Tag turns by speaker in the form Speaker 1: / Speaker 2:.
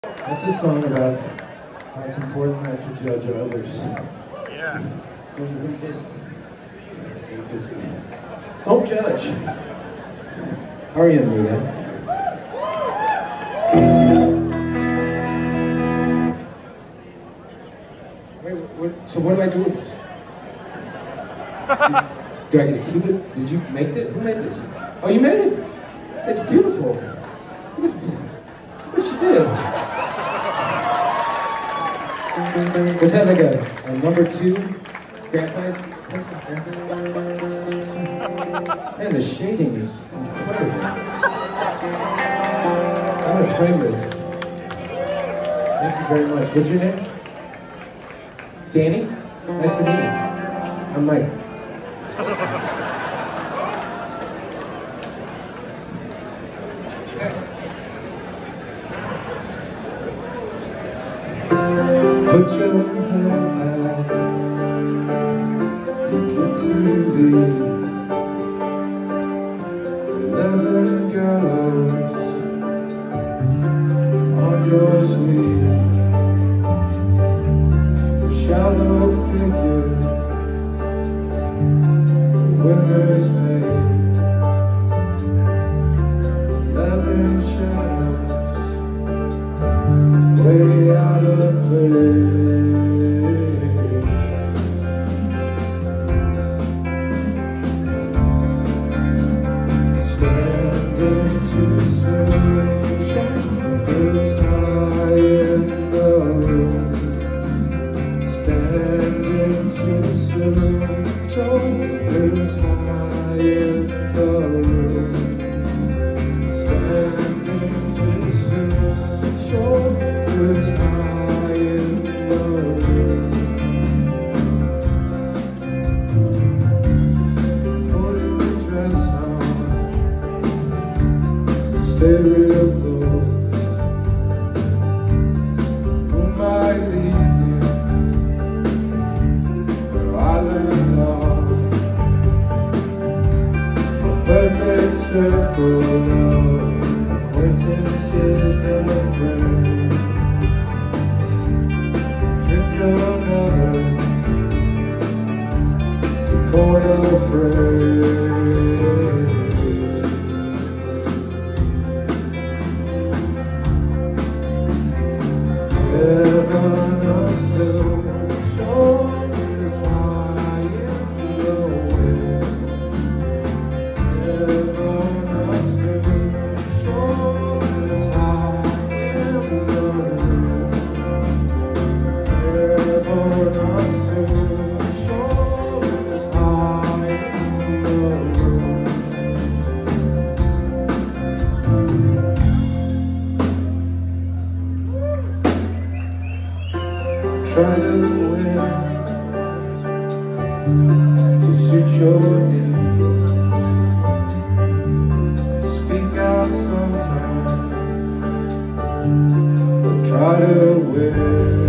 Speaker 1: That's a song about how it's important not to judge others.
Speaker 2: Yeah.
Speaker 1: Things like this. Don't judge. How are you in the mood, eh? Wait, so what do I do with this? Do I get to keep it? Did you make it? Who made this? Oh, you made it? It's beautiful. What she did? Was that like a number 2 graphite? Man, the shading is incredible. I'm gonna frame this. Thank you very much. What's your name? Danny? Nice to meet you. I'm Mike. Put your head back, look into the 11 girls on your sleeve, shallow figure, winner's pay, 11 shadows, way out of place. Standing too soon, shoulders high in the room. Standing too soon, shoulders high in the room. Standing too soon, shoulders high in the room. Put your dress on, stay real close. Who might leave you where I left off? A perfect circle of acquaintances and friends. Drink another to coin a phrase. Heaven or silver shoulders high in the wind. Heaven or silver shoulders high in the wind. Heaven or silver shoulders high in the wind. Try to win, to suit your needs. Speak out sometimes, but try to win.